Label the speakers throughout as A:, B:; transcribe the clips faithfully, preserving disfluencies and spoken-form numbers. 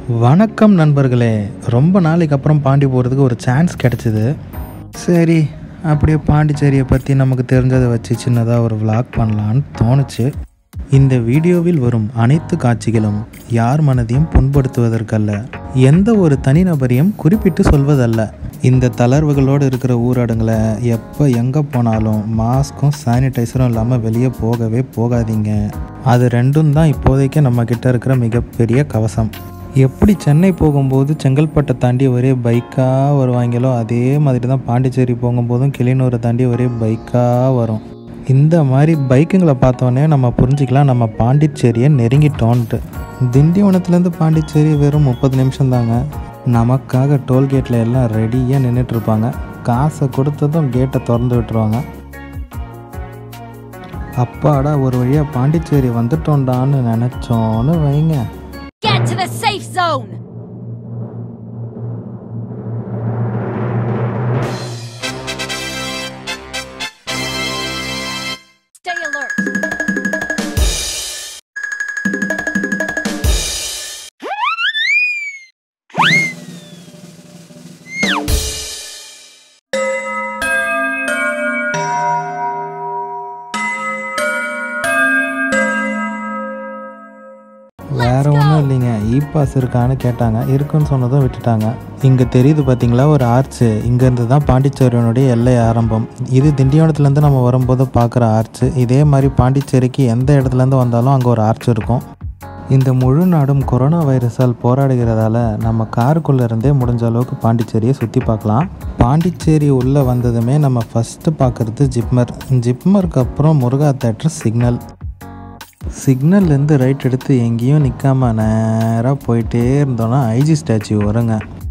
A: வணக்கம் நண்பர்களே. ரொம்ப நாளைக்கு அப்புறம் பாண்டி போகிறதுக்கு ஒரு சான்ஸ் கிடச்சிது. சரி, அப்படியே பாண்டிச்சேரியை பற்றி நமக்கு தெரிஞ்சதை வச்சு சின்னதாக ஒரு vlog பண்ணலான்னு தோணுச்சு. இந்த வீடியோவில் வரும் அனைத்து காட்சிகளும் யார் மனதையும் புண்படுத்துவதற்கல்ல, எந்த ஒரு தனிநபரையும் குறிப்பிட்டு சொல்வதல்ல. இந்த தளர்வுகளோடு இருக்கிற ஊரடங்களை எப்போ எங்கே போனாலும் மாஸ்க்கும் சானிடைசரும் இல்லாமல் வெளியே போகவே போகாதீங்க. அது ரெண்டும் தான் இப்போதைக்கு நம்மக்கிட்ட இருக்கிற மிகப்பெரிய கவசம். எப்படி சென்னை போகும்போது செங்கல்பட்டை தாண்டி ஒரே பைக்காக வருவாங்களோ, அதே மாதிரி தான் பாண்டிச்சேரி போகும்போதும் கிளிநூரை தாண்டி ஒரே பைக்காக வரும். இந்த மாதிரி பைக்குங்களை பார்த்தோன்னே நம்ம புரிஞ்சிக்கலாம் நம்ம பாண்டிச்சேரியை நெருங்கிட்டோன்ட்டு. திண்டிவனத்துலேருந்து பாண்டிச்சேரி வெறும் முப்பது நிமிஷம் தாங்க. நமக்காக டோல்கேட்டில் எல்லாம் ரெடியாக நின்றுட்டுருப்பாங்க. காசை கொடுத்ததும் கேட்டை திறந்து விட்டுருவாங்க. அப்பாடா, ஒரு வழியாக பாண்டிச்சேரி வந்துட்டோண்டான்னு நினச்சோன்னு வைங்க.
B: Get to the safe zone! Stay alert!
A: வேறு ஒன்றும் இல்லைங்க, இ பாஸ் இருக்கான்னு கேட்டாங்க. இருக்குன்னு சொன்னதும் விட்டுட்டாங்க. இங்கே தெரியுது பார்த்தீங்களா ஒரு ஆர்ச்சு. இங்கேருந்து தான் பாண்டிச்சேரியினுடைய எல்லை ஆரம்பம். இது திண்டிவனத்துலேருந்து நம்ம வரும்போது பார்க்குற ஆர்ச்சு. இதே மாதிரி பாண்டிச்சேரிக்கு எந்த இடத்துலேருந்து வந்தாலும் அங்கே ஒரு ஆர்ச் இருக்கும். இந்த முழு நாடும் கொரோனா வைரஸால் போராடுகிறதால நம்ம காருக்குள்ளே இருந்தே முடிஞ்ச அளவுக்கு பாண்டிச்சேரியை சுற்றி பார்க்கலாம். பாண்டிச்சேரி உள்ளே வந்ததுமே நம்ம ஃபஸ்ட்டு பார்க்குறது ஜிப்மர். ஜிப்மருக்கு அப்புறம் முருகா தேட்டர், சிக்னல். சிக்னல்லேருந்து ரைட் எடுத்து எங்கேயும் நிற்காம நேராக போயிட்டே இருந்தோன்னா ஐஜி ஸ்டாச்சு வருங்க.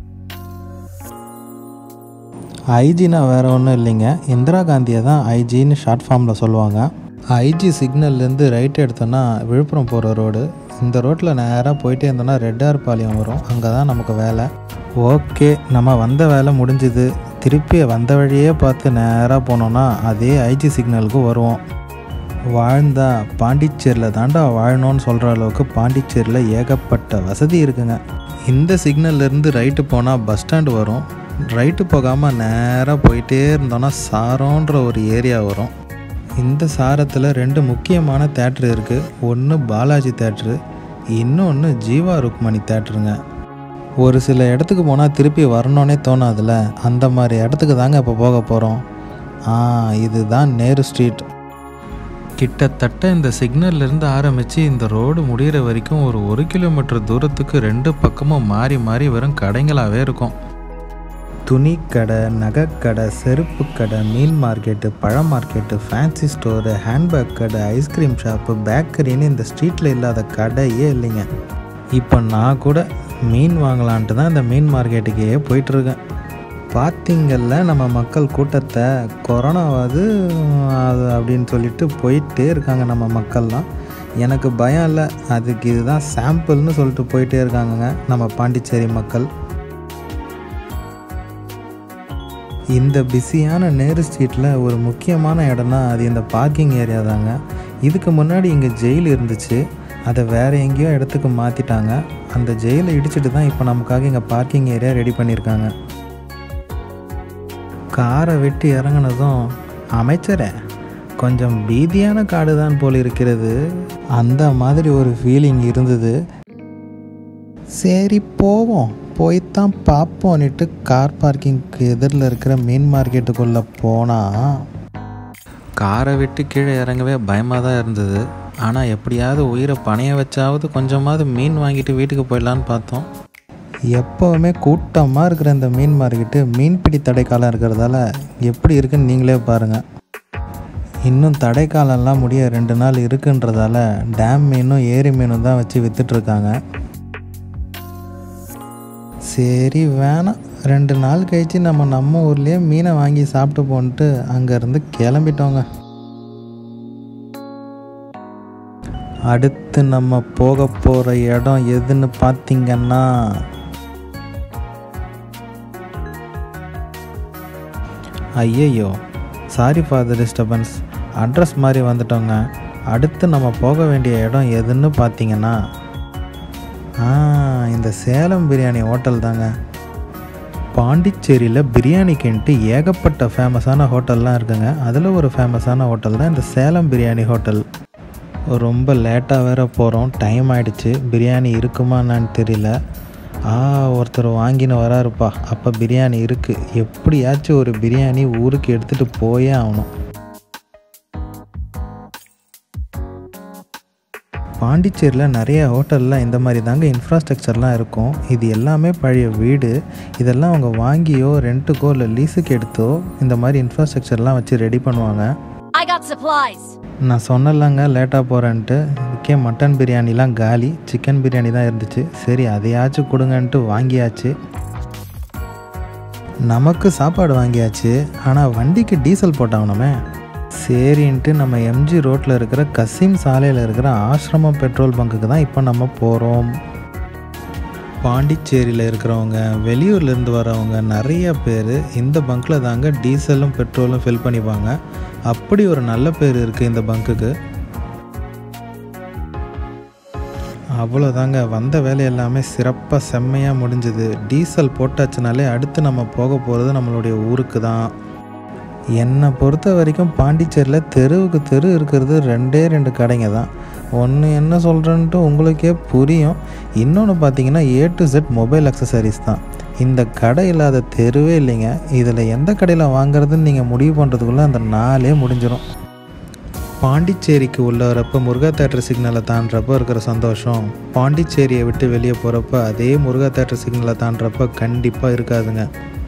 A: ஐஜினா வேறு ஒன்றும் இல்லைங்க, இந்திரா காந்தியை தான் ஐஜின்னு ஷார்ட் ஃபார்மில் சொல்லுவாங்க. ஐஜி சிக்னல்லேருந்து ரைட் எடுத்தோன்னா விழுப்புரம் போகிற ரோடு. இந்த ரோட்டில் நேராக போயிட்டே இருந்தோன்னா ரெட்டார் பாளையம் வரும். அங்கே தான் நமக்கு வேலை. ஓகே, நம்ம வந்த வேலை முடிஞ்சுது. திருப்பி வந்த வழியே பார்த்து நேராக போனோன்னா அதே ஐஜி சிக்னலுக்கு வருவோம். வாழ்ந்தா பாண்டிச்சேரியில் தாண்டா வாழணும்னு சொல்கிற அளவுக்கு பாண்டிச்சேரியில் ஏகப்பட்ட வசதி இருக்குங்க. இந்த சிக்னல்லேருந்து ரைட்டு போனால் பஸ் ஸ்டாண்டு வரும். ரைட்டு போகாமல் நேராக போயிட்டே இருந்தோன்னா சாரோன்ற ஒரு ஏரியா வரும். இந்த சாரத்தில் ரெண்டு முக்கியமான தேட்ரு இருக்குது. ஒன்று பாலாஜி தேட்ரு, இன்னொன்று ஜீவா ருக்மணி தேட்ருங்க. ஒரு சில இடத்துக்கு போனால் திருப்பி வரணுன்னே தோணாதுல, அந்த மாதிரி இடத்துக்கு தாங்க இப்போ போக போகிறோம். ஆ இதுதான் நேரு ஸ்ட்ரீட். கிட்டத்தட்ட இந்த சிக்னல்லேருந்து ஆரம்பித்து இந்த ரோடு முடிகிற வரைக்கும் ஒரு ஒரு கிலோமீட்டர் தூரத்துக்கு ரெண்டு பக்கமும் மாறி மாறி வெறும் கடைங்களாகவே இருக்கும். துணிக்கடை, நகைக்கடை, செருப்பு கடை, மீன் மார்க்கெட்டு, பழ மார்க்கெட்டு, ஃபேன்சி ஸ்டோரு, ஹேண்ட்பேக் கடை, ஐஸ்கிரீம் ஷாப்பு, பேக்கரின்னு இந்த ஸ்ட்ரீட்டில் இல்லாத கடையே இல்லைங்க. இப்போ நான் கூட மீன் வாங்கலான்ட்டு தான் இந்த மீன் மார்க்கெட்டுக்கே போயிட்டுருக்கேன். பார்த்திங்கல்ல நம்ம மக்கள் கூட்டத்தை. கொரோனாவாது அது அப்படின்னு சொல்லிட்டு போயிட்டே இருக்காங்க நம்ம மக்கள்லாம். எனக்கு பயம் இல்லை, அதுக்கு இதுதான் சாம்பிள்னு சொல்லிட்டு போயிட்டே இருக்காங்கங்க நம்ம பாண்டிச்சேரி மக்கள். இந்த பிஸியான நேரு ஸ்ட்ரீட்டில் ஒரு முக்கியமான இடம்னா அது இந்த பார்க்கிங் ஏரியா தாங்க. இதுக்கு முன்னாடி இங்கே ஜெயில் இருந்துச்சு, அதை வேறு எங்கேயோ இடத்துக்கு மாற்றிட்டாங்க. அந்த ஜெயிலை இடிச்சிட்டு தான் இப்போ நமக்காக இங்கே பார்க்கிங் ஏரியா ரெடி பண்ணியிருக்காங்க. காரை வெட்டி இறங்கினதும் அமைச்சரே கொஞ்சம் பீதியான காடு தான் போல் இருக்கிறது, அந்த மாதிரி ஒரு ஃபீலிங் இருந்தது. சரி போவோம், போய்த்தான் பார்ப்போன்னுட்டு கார் பார்க்கிங்க்கு எதிரில் இருக்கிற மீன் மார்க்கெட்டுக்குள்ளே போனால் காரை வெட்டி கீழே இறங்கவே பயமாக தான் இருந்தது. ஆனால் எப்படியாவது உயிரை பணைய வச்சாவது கொஞ்சமாவது மீன் வாங்கிட்டு வீட்டுக்கு போயிடலான்னு பார்த்தோம். எப்போவுமே கூட்டமாக இருக்கிற இந்த மீன் மார்க்கெட்டு மீன்பிடி தடைக்காலம் இருக்கிறதால எப்படி இருக்குன்னு நீங்களே பாருங்கள். இன்னும் தடைக்காலம்லாம் முடிய ரெண்டு நாள் இருக்குன்றதால டேம் மீனும் ஏரி மீனும் தான் வச்சு விற்றுட்ருக்காங்க. சரி வேணாம், ரெண்டு நாள் கழித்து நம்ம நம்ம ஊர்லேயே மீனை வாங்கி சாப்பிட்டு போன்ட்டு அங்கேருந்து கிளம்பிட்டோங்க. அடுத்து நம்ம போக போகிற இடம் எதுன்னு பார்த்திங்கன்னா ஐயையோ sorry for the disturbance, address மாதிரி வந்துட்டோங்க. அடுத்து நம்ம போக வேண்டிய இடம் எதுன்னு பார்த்தீங்கன்னா ஆ இந்த சேலம் பிரியாணி ஹோட்டல் தாங்க. பாண்டிச்சேரியில் பிரியாணிக்குன்ட்டு ஏகப்பட்ட ஃபேமஸான ஹோட்டல்லாம் இருக்குங்க. அதில் ஒரு ஃபேமஸான ஹோட்டல் தான் இந்த சேலம் பிரியாணி ஹோட்டல். ரொம்ப லேட்டாக வேறு போகிறோம், டைம் ஆகிடுச்சு. பிரியாணி இருக்குமா என்னான்னு தெரியல. ஆ ஒருத்தர் வாங்கின்னு வராருப்பா. அப்போ பிரியாணி இருக்குது. எப்படியாச்சும் ஒரு பிரியாணி ஊருக்கு எடுத்துகிட்டு போயே ஆகணும். பாண்டிச்சேரியில் நிறைய ஹோட்டலில் இந்த மாதிரி தாங்க இன்ஃப்ராஸ்ட்ரக்சர்லாம் இருக்கும். இது எல்லாமே பழைய வீடு. இதெல்லாம் அவங்க வாங்கியோ ரெண்ட்டுக்கோ இல்லை லீஸுக்கு எடுத்தோ இந்த மாதிரி இன்ஃப்ராஸ்ட்ரக்சர்லாம் வச்சு ரெடி பண்ணுவாங்க.
B: I got supplies.
A: நான் சொன்னலங்க லேட்டாக போகிறேன்ட்டு. இதுக்கே மட்டன் பிரியாணிலாம் காலி, சிக்கன் பிரியாணி தான் இருந்துச்சு. சரி அதையாச்சும் கொடுங்கன்ட்டு வாங்கியாச்சு. நமக்கு சாப்பாடு வாங்கியாச்சு, ஆனால் வண்டிக்கு டீசல் போட்டாகணுமே. சரின்ட்டு நம்ம எம்ஜி ரோட்டில் இருக்கிற கசிம் சாலையில் இருக்கிற ஆசிரமம் பெட்ரோல் பங்குக்கு தான் இப்போ நம்ம போகிறோம். பாண்டிச்சேரியில் இருக்கிறவங்க, வெளியூர்லேருந்து வரவங்க நிறைய பேர் இந்த பங்க்கில் தாங்க டீசலும் பெட்ரோலும் ஃபில் பண்ணிப்பாங்க. அப்படி ஒரு நல்ல பேர் இருக்குது இந்த பங்குக்கு. அவ்வளோதாங்க, வந்த வேலை எல்லாமே சிறப்பாக செம்மையாக முடிஞ்சுது. டீசல் போட்டாச்சுனாலே அடுத்து நம்ம போக போகிறது நம்மளுடைய ஊருக்கு தான். என்னை பொறுத்த வரைக்கும் பாண்டிச்சேரியில் தெருவுக்கு தெரு இருக்கிறது ரெண்டே ரெண்டு கடைங்க தான். ஒன்று என்ன சொல்கிறேன்ட்டு உங்களுக்கே புரியும். இன்னொன்று பார்த்தீங்கன்னா A to Z mobile accessories தான். இந்த கடை இல்லாத தெருவே இல்லைங்க. இதில் எந்த கடையில் வாங்குறதுன்னு நீங்கள் முடிவு பண்ணுறதுக்குள்ளே அந்த நாளே முடிஞ்சிடும். பாண்டிச்சேரிக்கு உள்ள வரப்போ முருகா தேட்டர் சிக்னலை தாண்டுறப்போ இருக்கிற சந்தோஷம் பாண்டிச்சேரியை விட்டு வெளியே போகிறப்ப அதே முருகா தேட்டர் சிக்னலை தாண்டுறப்ப கண்டிப்பாக இருக்காதுங்க.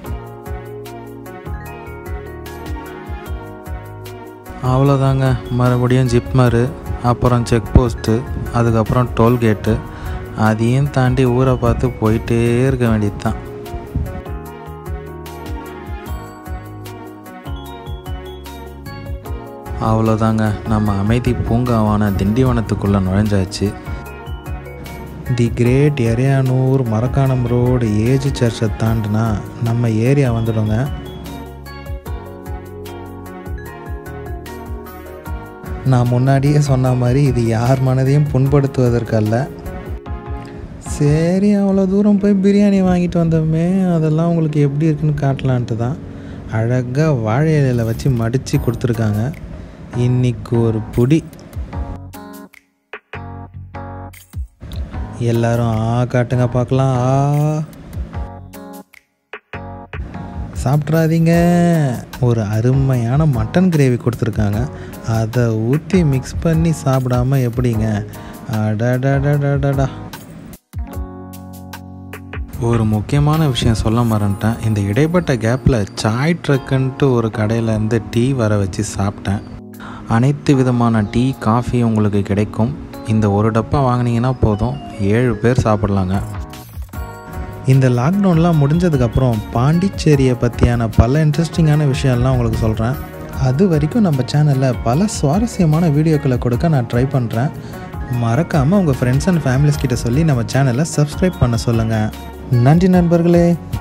A: அவ்வளோதாங்க, மறுபடியும் ஜிப்மரு, அப்புறம் செக் போஸ்ட்டு, அதுக்கப்புறம் டோல்கேட்டு, அதையும் தாண்டி ஊரை பார்த்து போயிட்டே இருக்க வேண்டியது தான். அவ்வளோதாங்க, நம்ம அமைதி பூங்காவான திண்டிவனத்துக்குள்ளே நுழைஞ்சாச்சு. The great Eraiyanur Marakkanam road AG சர்ச்சை தாண்டினா நம்ம ஏரியா வந்துடுங்க. நான் முன்னாடியே சொன்ன மாதிரி இது யார் மனதையும் புண்படுத்துவதற்கல்ல. சரி அவ்வளோ தூரம் போய் பிரியாணி வாங்கிட்டு வந்தோமே, அதெல்லாம் உங்களுக்கு எப்படி இருக்குன்னு காட்டலான்ட்டு தான். அழகாக வாழை இலையில் வச்சு மடித்து கொடுத்துருக்காங்க. இன்னைக்கு ஒரு புடி. எல்லாரும் ஆ காட்டுங்க பார்க்கலாம். ஆ சாப்பிட்றாதீங்க. ஒரு அருமையான மட்டன் கிரேவி கொடுத்துருக்காங்க. அதை ஊற்றி மிக்ஸ் பண்ணி சாப்பிடாம எப்படிங்க? அடடடடடா. ஒரு முக்கியமான விஷயம் சொல்ல மறந்துட்டேன். இந்த இடைப்பட்ட கேப்பில் சாய் ட்ரக்குன்ட்டு ஒரு கடையிலேருந்து டீ வர வச்சு சாப்பிட்டேன். அனைத்து விதமான டீ, காஃபி உங்களுக்கு கிடைக்கும். இந்த ஒரு டப்பா வாங்கினீங்கன்னா போதும், ஏழு பேர் சாப்பிட்லாங்க. இந்த லாக்டவுன்லாம் முடிஞ்சதுக்கப்புறம் பாண்டிச்சேரியை பற்றியான பல இன்ட்ரெஸ்டிங்கான விஷயம்லாம் உங்களுக்கு சொல்கிறேன். அது வரைக்கும் நம்ம சேனலில் பல சுவாரஸ்யமான வீடியோக்களை கொடுக்க நான் ட்ரை பண்ணுறேன். மறக்காமல் உங்கள் ஃப்ரெண்ட்ஸ் அண்ட் ஃபேமிலிஸ் கிட்ட சொல்லி நம்ம சேனலை சப்ஸ்கிரைப் பண்ண சொல்லுங்கள். நன்றி நண்பர்களே.